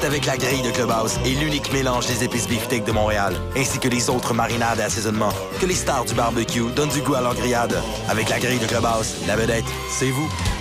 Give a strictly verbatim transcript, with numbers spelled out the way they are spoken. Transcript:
avec la grille de Clubhouse et l'unique mélange des épices beefsteak de Montréal, ainsi que les autres marinades et assaisonnements, que les stars du barbecue donnent du goût à leur grillade. Avec la grille de Clubhouse, la vedette, c'est vous.